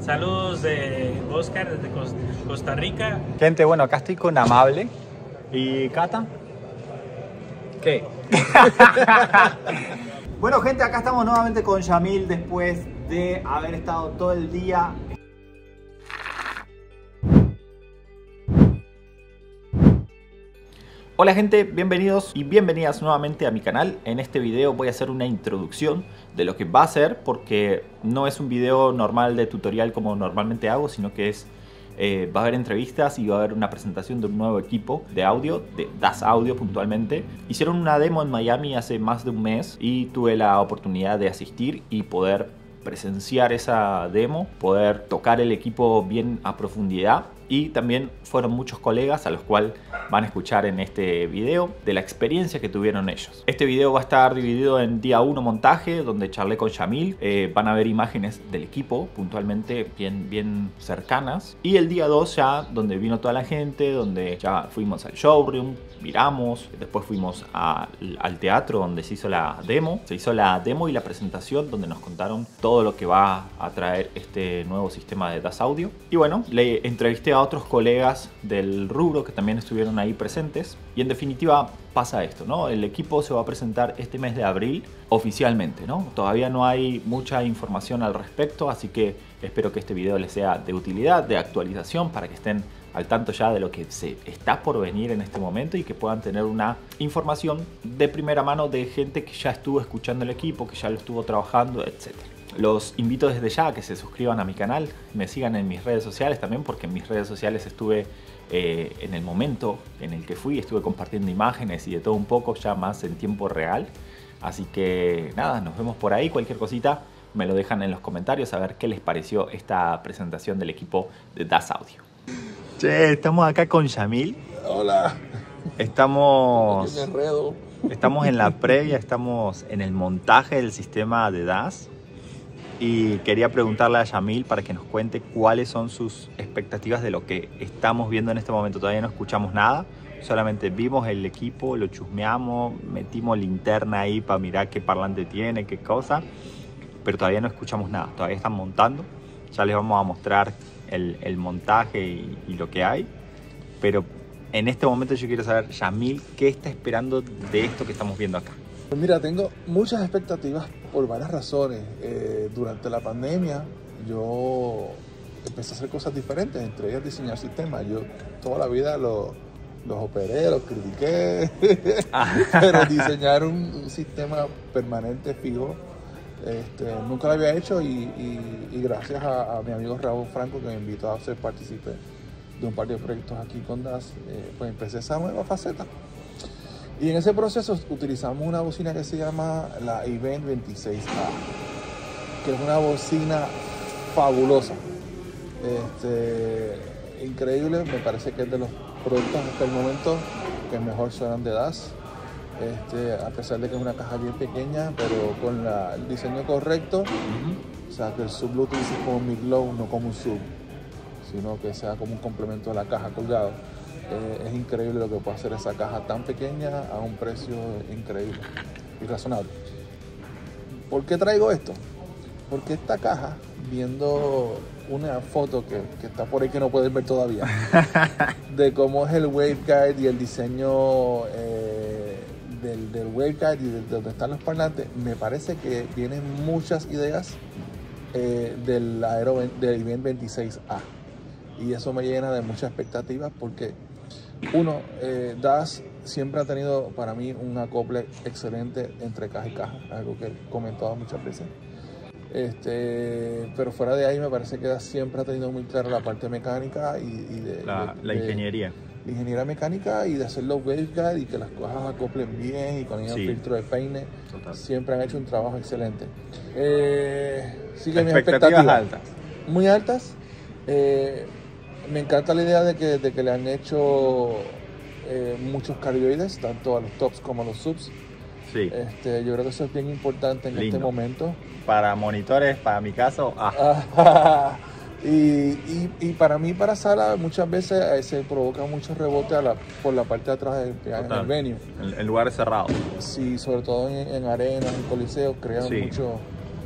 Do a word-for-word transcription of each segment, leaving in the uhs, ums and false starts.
Saludos de Oscar desde Costa Rica. Gente, bueno, acá estoy con Amable. ¿Y Cata? ¿Qué? Bueno, gente, acá estamos nuevamente con Yamil después de haber estado todo el día. Hola gente, bienvenidos y bienvenidas nuevamente a mi canal. En este video voy a hacer una introducción de lo que va a ser, porque no es un video normal de tutorial como normalmente hago, sino que es eh, va a haber entrevistas y va a haber una presentación de un nuevo equipo de audio, de Das Audio puntualmente. Hicieron una demo en Miami hace más de un mes y tuve la oportunidad de asistir y poder presenciar esa demo, poder tocar el equipo bien a profundidad. Y también fueron muchos colegas a los cuales van a escuchar en este video de la experiencia que tuvieron ellos. Este video va a estar dividido en día uno montaje, donde charlé con Yamil. Eh, van a ver imágenes del equipo puntualmente bien, bien cercanas. Y el día dos ya donde vino toda la gente, donde ya fuimos al showroom, miramos, después fuimos a, al teatro donde se hizo la demo. Se hizo la demo y la presentación donde nos contaron todo lo que va a traer este nuevo sistema de Das Audio. Y bueno, le entrevisté a otros colegas del rubro que también estuvieron ahí presentes. Y en definitiva pasa esto, ¿no? El equipo se va a presentar este mes de abril oficialmente, ¿no? Todavía no hay mucha información al respecto, así que espero que este video les sea de utilidad, de actualización, para que estén al tanto ya de lo que se está por venir en este momento y que puedan tener una información de primera mano de gente que ya estuvo escuchando el equipo, que ya lo estuvo trabajando, etcétera. Los invito desde ya a que se suscriban a mi canal, me sigan en mis redes sociales también, porque en mis redes sociales estuve eh, en el momento en el que fui, estuve compartiendo imágenes y de todo un poco, ya más en tiempo real. Así que nada, nos vemos por ahí. Cualquier cosita me lo dejan en los comentarios a ver qué les pareció esta presentación del equipo de Das Audio. Che, estamos acá con Yamil. Hola. Estamos, me enredo. estamos en la previa, estamos en el montaje del sistema de Das. Y quería preguntarle a Yamil para que nos cuente cuáles son sus expectativas de lo que estamos viendo en este momento. Todavía no escuchamos nada, solamente vimos el equipo, lo chusmeamos, metimos linterna ahí para mirar qué parlante tiene, qué cosa. Pero todavía no escuchamos nada, todavía están montando. Ya les vamos a mostrar el, el montaje y, y lo que hay. Pero en este momento yo quiero saber, Yamil, ¿qué está esperando de esto que estamos viendo acá? Pues mira, tengo muchas expectativas por varias razones. Eh, durante la pandemia yo empecé a hacer cosas diferentes, entre ellas diseñar sistemas. Yo toda la vida lo, los operé, los critiqué, pero diseñar un, un sistema permanente, fijo, este, nunca lo había hecho y, y, y gracias a, a mi amigo Raúl Franco, que me invitó a ser partícipe de un par de proyectos aquí con Das, eh, pues empecé esa nueva faceta. Y en ese proceso utilizamos una bocina que se llama la Event veintiséis A, que es una bocina fabulosa, este, increíble. Me parece que es de los productos hasta el momento que mejor suenan de Das, este, a pesar de que es una caja bien pequeña, pero con la, el diseño correcto. Uh-huh. O sea, que el sub lo utilices como mid-low, no como un sub, sino que sea como un complemento de la caja colgado. Eh, es increíble lo que puede hacer esa caja tan pequeña a un precio increíble y razonable. ¿Por qué traigo esto? Porque esta caja, viendo una foto que, que está por ahí que no puedes ver todavía, de cómo es el waveguide y el diseño eh, del, del waveguide y de, de donde están los parlantes, me parece que vienen muchas ideas eh, del, Aero, del Event veintiséis A. Y eso me llena de muchas expectativas porque uno, eh, Das siempre ha tenido para mí un acople excelente entre caja y caja, algo que he comentado muchas veces. Este, pero fuera de ahí me parece que Das siempre ha tenido muy clara la parte mecánica y, y de, la, de, la de, ingeniería. La ingeniería mecánica y de hacer los waveguides y que las cosas acoplen bien y con el sí. filtro de peine. Total. Siempre han hecho un trabajo excelente. Eh, sí que mis expectativas altas. Muy altas. Eh, Me encanta la idea de que, de que le han hecho eh, muchos cardioides, tanto a los tops como a los subs. Sí. Este, yo creo que eso es bien importante en Lindo. Este momento. Para monitores, para mi caso, ah. y, y, y para mí, para sala, muchas veces eh, se provoca mucho rebote a la, por la parte de atrás del en el venue. En, en lugares cerrados. Sí, sobre todo en, en arenas, en coliseos, crean sí. mucho,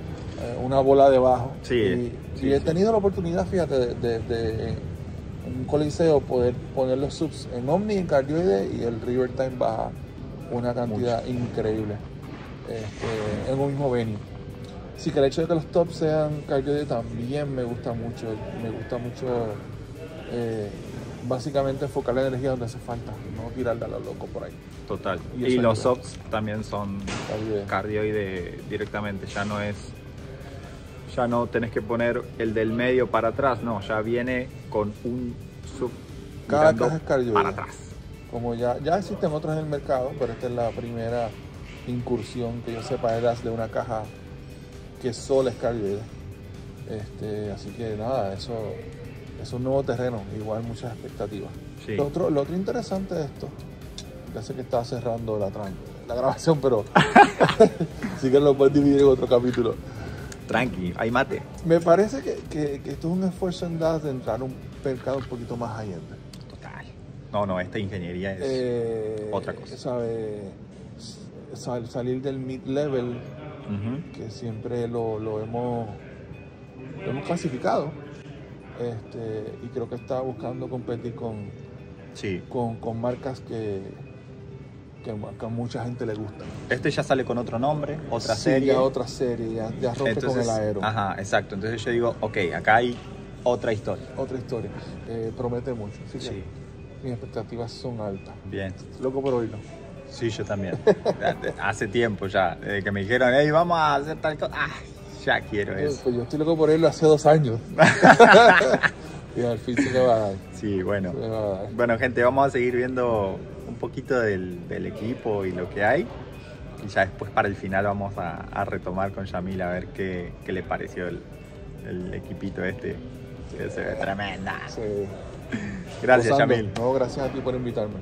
eh, una bola debajo. Sí, y, sí, y he sí. tenido la oportunidad, fíjate, de, de, de en un coliseo poder poner los subs en Omni, en cardioide, y el river time baja una cantidad mucho. Increíble este, en un mismo venue. Sí, que el hecho de que los tops sean cardioide también me gusta mucho. Me gusta mucho eh, básicamente enfocar la energía donde hace falta, no tirarla a lo loco por ahí. Total. Y, y los softs también son cardioide. cardioide directamente, ya no es, ya no tenés que poner el del medio para atrás, no, ya viene con un sub cada caja es cardioide para atrás. Como ya, ya existen otras en el mercado, pero esta es la primera incursión que yo sepa de una caja que solo es cardioide. Este, así que nada, eso es un nuevo terreno, igual muchas expectativas. Sí. Lo, otro, lo otro interesante de esto, ya sé que estaba cerrando la, la grabación, pero sí que lo puedes dividir en otro capítulo. Tranqui, hay mate. Me parece que, que, que esto es un esfuerzo en D A S de entrar a un mercado un poquito más high-end. Total. No, no, esta ingeniería es eh, otra cosa. Sabe, sal, salir del mid-level, uh-huh. que siempre lo, lo, hemos, lo hemos clasificado. Este, y creo que está buscando competir con, sí. con, con marcas que, que, que a mucha gente le gusta. Este ya sale con otro nombre, otra sí, serie. Ya otra serie, ya, ya rompe Entonces, con el aero. Ajá, exacto. Entonces yo digo, ok, acá hay otra historia. Otra historia. Eh, promete mucho. Así que sí. Mis expectativas son altas. Bien. Loco por oírlo. Sí, yo también. Hace tiempo ya, desde que me dijeron, hey, vamos a hacer tal cosa. Ah, ya quiero yo, eso. Pues yo estoy loco por oírlo hace dos años. Y al fin se me va a dar. Sí, bueno. Se me va a dar. Bueno, gente, vamos a seguir viendo un poquito del, del equipo y lo que hay. Y ya después para el final vamos a, a retomar con Yamil a ver qué, qué le pareció el, el equipito este. Que se ve tremenda. Sí. Gracias, Gozando. Yamil. No, gracias a ti por invitarme.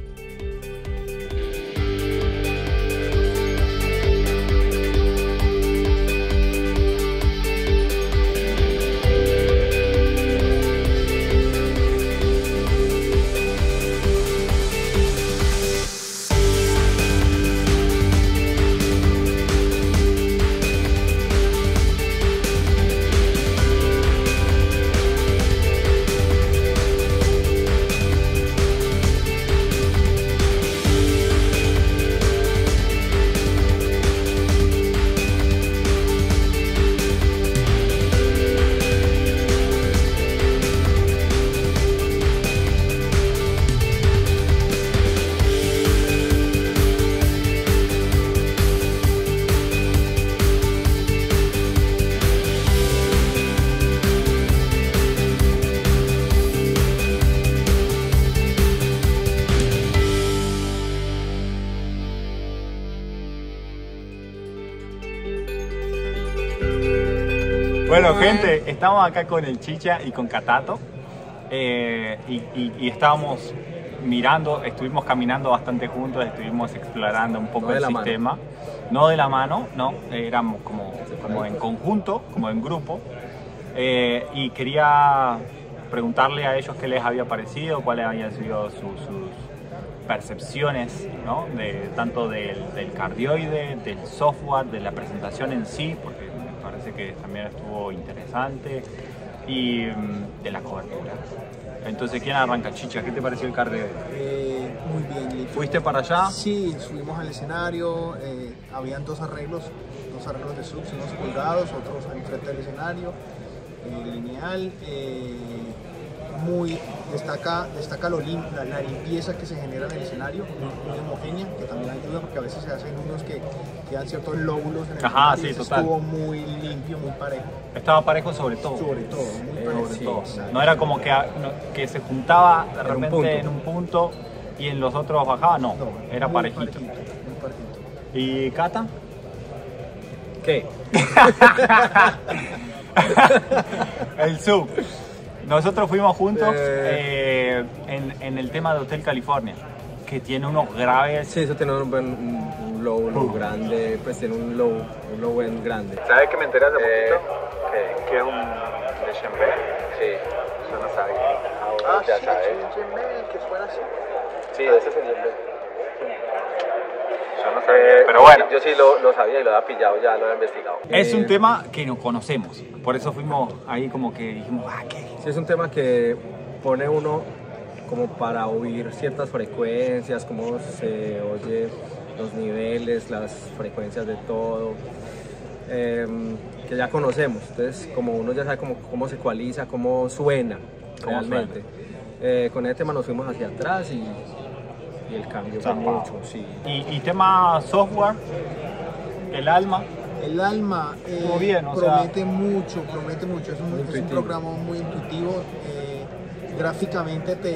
Bueno, gente, estamos acá con el Chicha y con Catato eh, y, y, y estábamos mirando, estuvimos caminando bastante juntos, estuvimos explorando un poco no el sistema. Mano. No de la mano, no, éramos como, como en conjunto, como en grupo. Eh, y quería preguntarle a ellos qué les había parecido, cuáles habían sido sus, sus percepciones, ¿no? De, tanto del, del cardioide, del software, de la presentación en sí, porque parece que también estuvo interesante, y um, de la cobertura. Entonces, ¿quién arranca? Chicha, ¿qué te pareció el cardioide? Eh, muy bien, Lito. ¿Fuiste para allá? Sí, subimos al escenario, eh, habían dos arreglos, dos arreglos de subs, unos colgados, otros al frente del escenario, eh, lineal, eh, muy, destaca, destaca lo lim, la, la limpieza que se genera en el escenario, muy, muy homogénea, que también ayuda porque a veces se hacen unos que quedan ciertos lóbulos en el Ajá, escenario. sí, total. Estuvo muy limpio, muy parejo. Estaba parejo sobre todo. Sobre todo, muy parejo. Sobre Sí, todo. exacto. No era como que, no, que se juntaba de repente un punto. en un punto y en los otros bajaba, no, No, era muy parejito. parejito. Muy parejito. ¿Y Cata? ¿Qué? El sub. Nosotros fuimos juntos Eh. eh, en, en el tema de Hotel California, que tiene unos graves. Sí, eso tiene un, un, un low, un low grande, pues tiene un low, un low end grande. ¿Sabes que me enteré hace Eh, poquito? Que, que es un de Shenbe. Sí. Yo no sabía. Ah, ya sí, sabes. sí, sí, que suena así. Sí, ese es el Yembe. Yo Yo no sabía, Eh, pero bueno. Yo sí lo, lo sabía y lo había pillado, ya lo había investigado. Es Eh, un tema que no conocemos, por eso fuimos ahí como que dijimos, ah, ¿qué? Sí, es un tema que pone uno como para oír ciertas frecuencias, cómo se oye los niveles, las frecuencias de todo, eh, que ya conocemos. Entonces, como uno ya sabe cómo, cómo se ecualiza, cómo suena ¿Cómo realmente. Eh, con ese tema nos fuimos hacia atrás y, y el cambio fue Zarpado. mucho, sí. Y, y tema software, el alma, El alma eh, Estuvo bien, o sea- promete mucho, promete mucho. Es un, Muy es un intuitivo. programa muy intuitivo. eh, gráficamente te,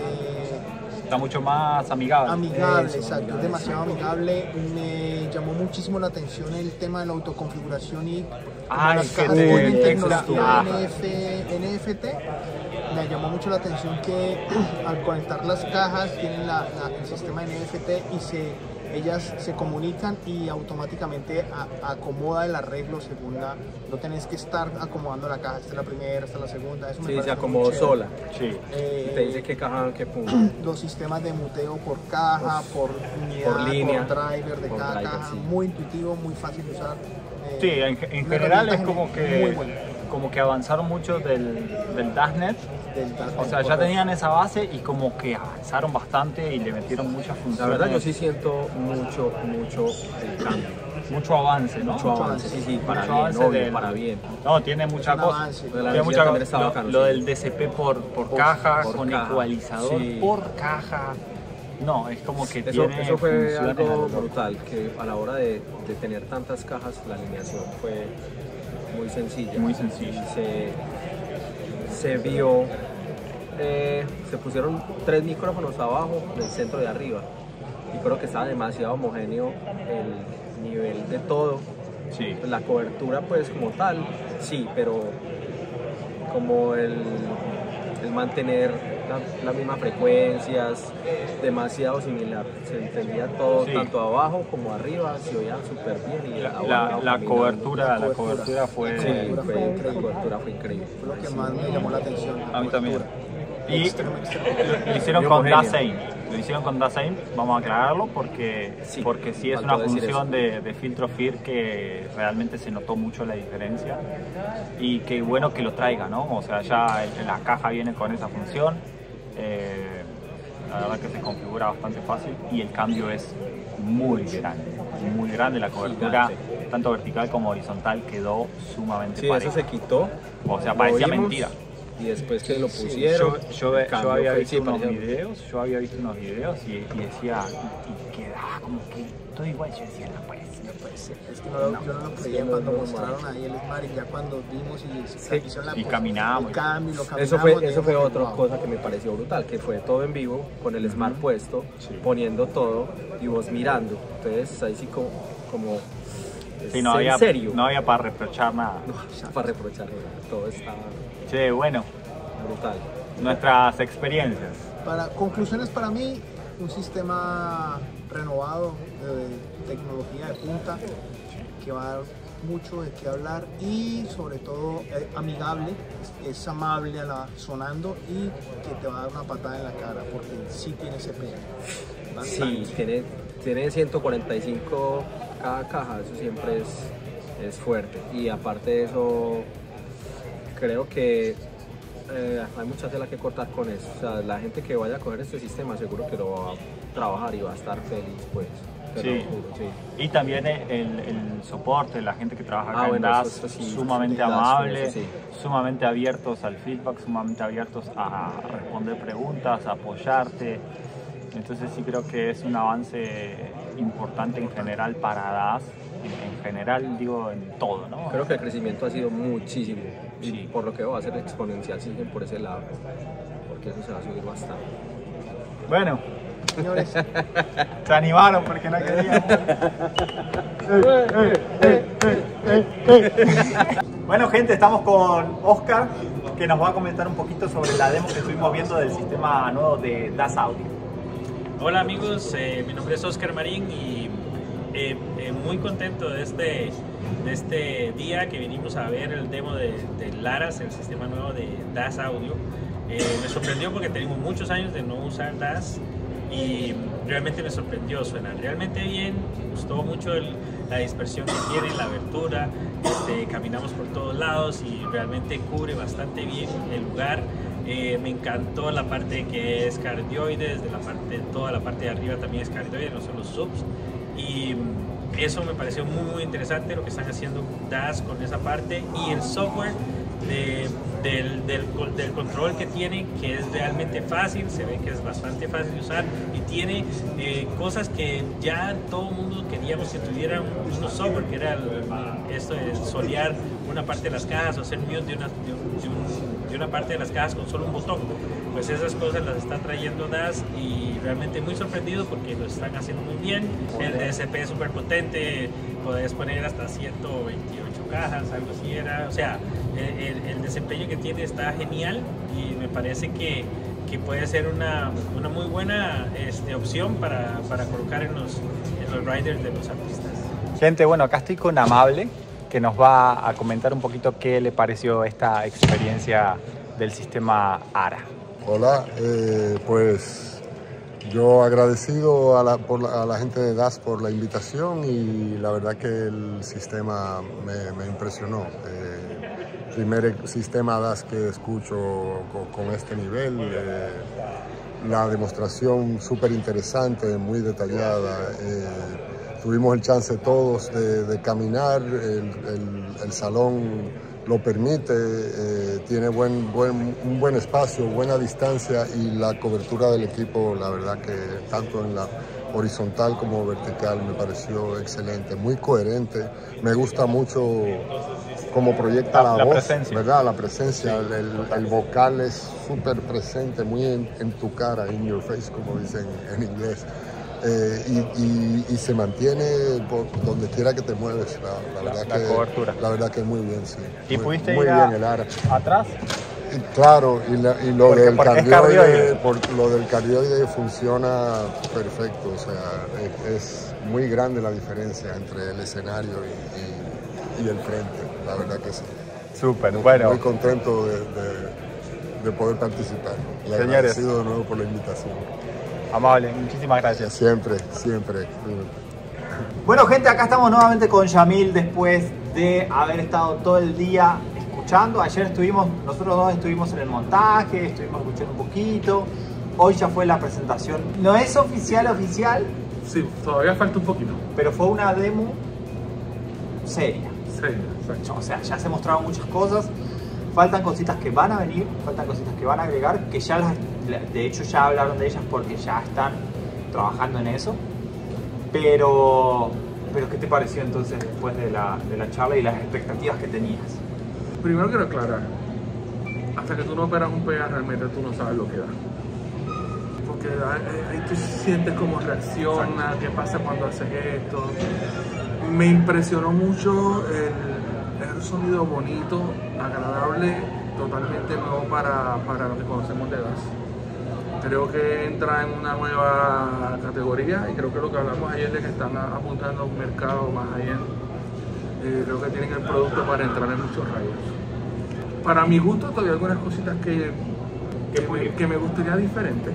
te está mucho más amigable. amigable, Eso, exacto, amigable, es demasiado amigable. Me llamó muchísimo la atención el tema de la autoconfiguración y como Ay, las que cajas te- tienen extra- tecnología ajá. N F, N F T. Me llamó mucho la atención que al conectar las cajas tienen la- la- el sistema N F T y se ellas se comunican y automáticamente a- acomoda el arreglo según la... No tenés que estar acomodando la caja, esta es la primera, esta es la segunda. Eso me Sí, parece se muy acomodó chévere. sola. Sí. Eh, Y te dice qué caja, qué punto. los sistemas de muteo por caja, por unidad, por línea, por driver de por cada driver, caja, sí. muy intuitivo, muy fácil de usar. Eh, Sí, en, en una general es herramienta como muy que, buena como que avanzaron mucho del, del DashNet. del Dark O sea, ya Correct. tenían esa base y como que avanzaron bastante y le metieron muchas La funciones. verdad yo sí siento mucho, mucho el cambio. Mucho avance, ¿no? Mucho avance, sí, sí, para Mucho bien, avance obvio, del- para bien. No, tiene muchas un cosas. avance. Lo de la Tiene velocidad muchas también cosas. está Lo, bacano, lo sí. del D C P por, por caja, por con caja, ecualizador sí. por caja. No, es como que Eso, tiene eso fue funciones a algo lo loco. brutal, que a la hora de, de tener tantas cajas, la alineación fue muy sencilla. Muy sencilla. Y se, se vio, eh, se pusieron tres micrófonos abajo del centro de arriba. Y creo que estaba demasiado homogéneo el nivel de todo. Sí. La cobertura pues como tal, sí, pero como el, el mantener la- las mismas frecuencias, demasiado similar. Se entendía todo, Sí. tanto abajo como arriba, se oía súper bien. Y La, abajo, la- abajo, la caminando. cobertura, la cobertura. cobertura fue. Sí, cobertura fue- fue la increíble. cobertura fue increíble. Fue lo que más me llamó la atención. la A mí también. cobertura. Y Extremo, extremo. lo hicieron Muy con homogéneo. Dasein. Lo hicieron con Dasein, vamos a aclararlo porque Sí, porque sí es faltó una decir función de, de filtro F I R que realmente se notó mucho la diferencia y qué bueno que lo traiga, ¿no? O sea, ya en la caja viene con esa función. eh, la verdad que se configura bastante fácil y el cambio es muy grande, muy grande. La cobertura, Gigante. tanto vertical como horizontal, quedó sumamente Sí, pareja. eso se quitó. O sea, lo parecía vimos, mentira. Y después que lo pusieron, Yo, yo, el yo cambio había fue- visto sí, unos parecía- videos, yo había visto unos videos y, y decía, y, y quedaba como que todo igual. Yo decía, no puede ser, no puede ser. Es que no lo- yo no lo creía Sí, no, cuando no, mostraron ahí el Smart y ya cuando vimos y se Sí, hicieron la y pos- caminamos. el cambio, lo Eso caminamos, fue, eso dijimos, fue otra wow. cosa que me pareció brutal, que fue todo en vivo, con el Smart puesto, Sí. poniendo todo y vos mirando. Entonces ahí sí como, como Sí, no ¿en había, serio? no había para reprochar nada. No, para reprochar nada, todo estaba Che, bueno, brutal. nuestras experiencias. Para conclusiones, para mí, un sistema renovado de tecnología de punta que va a dar mucho de qué hablar y sobre todo eh, amigable, es, es amable a la sonando y que te va a dar una patada en la cara porque sí tiene C P M. Sí, tiene, tiene ciento cuarenta y cinco cada caja, eso siempre es, es fuerte. Y aparte de eso, creo que eh, hay mucha tela que cortar con eso. O sea, la gente que vaya a coger este sistema seguro que lo va a trabajar y va a estar feliz, pues. Te lo Sí. juro, sí. Y también el, el soporte, la gente que trabaja acá Ah, en bueno, DAS, eso- eso sí, sumamente DAS, amable, eso sí. sumamente abiertos al feedback, sumamente abiertos a responder preguntas, a apoyarte. Entonces sí creo que es un avance importante en general para DAS, en, en general digo en todo, ¿no? Creo que el crecimiento ha sido muchísimo. Y Sí. por lo que va a ser exponencial, siguen por ese lado. Porque eso se va a subir bastante. Bueno, Señores, se animaron porque no querían. Bueno, gente, estamos con Oscar, que nos va a comentar un poquito sobre la demo que estuvimos viendo del sistema nuevo de DAS Audio. Hola amigos, eh, mi nombre es Oscar Marín y eh, eh, muy contento de este, de este día que vinimos a ver el demo de, de Laras, el sistema nuevo de DAS Audio. Eh, me sorprendió porque tenemos muchos años de no usar DAS y realmente me sorprendió, suena realmente bien, me gustó mucho el, la dispersión que tiene, la abertura, este, caminamos por todos lados y realmente cubre bastante bien el lugar. Eh, me encantó la parte que es cardioide, desde la parte, toda la parte de arriba también es cardioide, no son los subs, y eso me pareció muy, muy interesante lo que están haciendo D A S con esa parte, y el software de, del, del, del control que tiene, que es realmente fácil, se ve que es bastante fácil de usar y tiene eh, cosas que ya todo el mundo queríamos que tuviera un, un software, que era el, esto de solear una parte de las cajas o hacer mute de una, de, un, de, un, de una parte de las cajas con solo un botón. Pues esas cosas las está trayendo D A S y realmente muy sorprendido porque lo están haciendo muy bien. El D S P es súper potente, podés poner hasta ciento veintiocho cajas, algo así era. O sea, el, el desempeño que tiene está genial y me parece que, que puede ser una, una muy buena este, opción para, para colocar en los, en los riders de los artistas. Gente, bueno, acá estoy con Amable, que nos va a comentar un poquito qué le pareció esta experiencia del sistema ARA. Hola, eh, pues yo agradecido a la, por la, a la gente de D A S por la invitación y la verdad que el sistema me, me impresionó. Eh, primer sistema D A S que escucho con, con este nivel, eh, la demostración súper interesante, muy detallada. Eh, tuvimos el chance todos de, de caminar, el, el, el salón lo permite, eh, tiene buen, buen, un buen espacio, buena distancia y la cobertura del equipo, la verdad que tanto en la horizontal como vertical me pareció excelente, muy coherente. Me gusta mucho cómo proyecta la, la voz, presencia. ¿verdad? La presencia, el, el, el vocal es súper presente, muy en, en tu cara, in your face, como dicen en inglés. Eh, y, y, y se mantiene por donde quiera que te mueves, la, la, verdad la, la que, cobertura. La verdad que muy bien, sí. ¿Y muy, pudiste muy ir bien a, el ARA. atrás? Y, claro, y, la, y lo, Porque, del porque cardioide, cardioide. Por, lo del cardioide funciona perfecto, o sea, es, es muy grande la diferencia entre el escenario y, y, y el frente, la verdad que sí. Súper, muy, bueno. Muy contento de, de, de poder participar. Y Señores, agradecido de nuevo por la invitación. Amable, muchísimas gracias. Siempre, siempre. Bueno, gente, acá estamos nuevamente con Yamil después de haber estado todo el día escuchando. Ayer estuvimos, nosotros dos estuvimos en el montaje, estuvimos escuchando un poquito. Hoy ya fue la presentación. No es oficial, oficial. Sí, todavía falta un poquito. Pero fue una demo seria. Sí, exacto. O sea, ya se mostraron muchas cosas. Faltan cositas que van a venir, faltan cositas que van a agregar, que ya las, de hecho ya hablaron de ellas porque ya están trabajando en eso. Pero, pero ¿qué te pareció entonces después de la, de la charla y las expectativas que tenías? Primero quiero aclarar, hasta que tú no operas un P A realmente tú no sabes lo que da. Porque ahí, ahí tú sientes cómo reacciona, qué pasa cuando haces esto. Me impresionó mucho el... Es un sonido bonito, agradable, totalmente nuevo para, para lo que conocemos de D A S. Creo que entra en una nueva categoría y creo que lo que hablamos ayer de que están apuntando a un mercado más allá, eh, creo que tienen el producto para entrar en muchos rayos. Para mi gusto todavía hay algunas cositas que, que, me, que me gustaría diferente,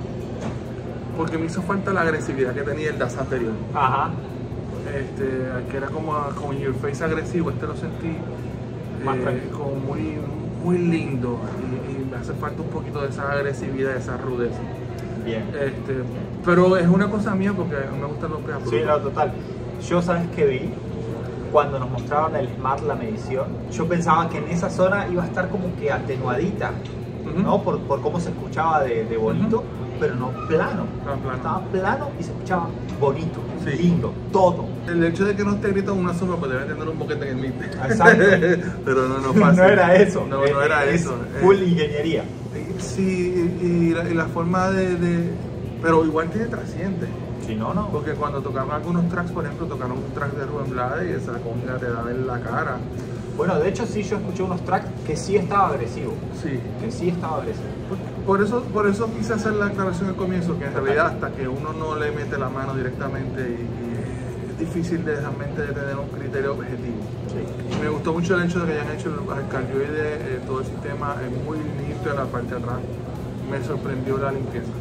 porque me hizo falta la agresividad que tenía el D A S anterior. Ajá. Este, que era como, como in your face agresivo, este lo sentí eh, como muy, muy lindo y, y me hace falta un poquito de esa agresividad, de esa rudeza. Bien. Este, pero es una cosa mía porque me gustan los peas. Sí, no, total. Yo, ¿sabes qué vi? Cuando nos mostraron el Smart, la medición, yo pensaba que en esa zona iba a estar como que atenuadita, uh-huh. ¿no? Por, por cómo se escuchaba de, de bonito, uh-huh. pero no plano. plano. Estaba plano y se escuchaba bonito, sí. lindo, todo. El hecho de que no esté gritando una sombra, pues debe tener un boquete en el mid. Exacto. Pero no, no fácil. No era eso. No, no era es eso. Full eh, ingeniería. Sí, y la, y la forma de, de... Pero igual tiene trasciende. Si no, no. Porque cuando tocaron algunos tracks, por ejemplo, tocaron un track de Rubén Blades y esa conga te da en la cara. Bueno, de hecho sí, yo escuché unos tracks que sí estaba agresivo. Sí. Que sí estaba agresivo. Por eso, por eso quise hacer la aclaración al comienzo, que en realidad hasta que uno no le mete la mano directamente y, y es difícil de realmente de tener un criterio objetivo. Sí. Me gustó mucho el hecho de que hayan hecho el, el cardioide, eh, todo el sistema es muy limpio en la parte de atrás. Me sorprendió la limpieza.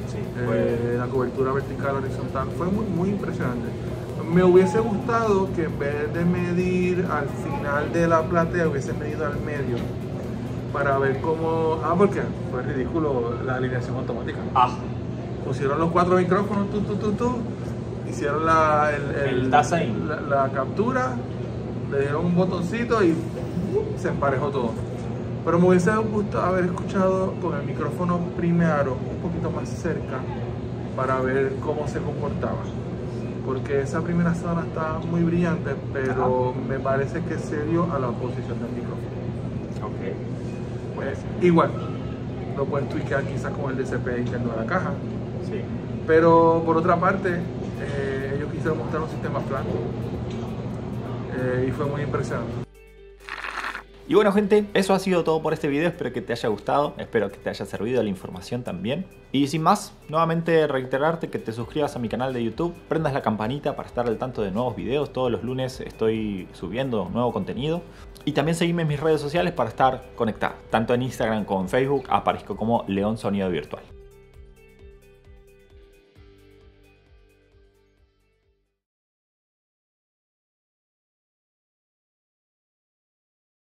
Sí, eh, la cobertura vertical, horizontal, fue muy, muy impresionante. Me hubiese gustado que en vez de medir al final de la platea, hubiese medido al medio para ver cómo... Ah, porque fue ridículo la alineación automática. Ah. Pusieron los cuatro micrófonos, tú, tú, tú, tú, hicieron la, el, el, El touch ahí. la, la captura, le dieron un botoncito y uh, se emparejó todo. Pero me hubiese gustado haber escuchado con el micrófono primero un poquito más cerca para ver cómo se comportaba. Porque esa primera zona está muy brillante, pero me parece que se dio a la posición del micrófono. Ok. Pues igual, lo puedes tweakear quizás con el D C P interno de la caja. Sí. Pero por otra parte, eh, ellos quisieron mostrar un sistema plano eh, y fue muy impresionante. Y bueno gente, eso ha sido todo por este video, espero que te haya gustado, espero que te haya servido la información también. Y sin más, nuevamente reiterarte que te suscribas a mi canal de YouTube, prendas la campanita para estar al tanto de nuevos videos, todos los lunes estoy subiendo nuevo contenido. Y también seguime en mis redes sociales para estar conectado, tanto en Instagram como en Facebook aparezco como León Sonido Virtual.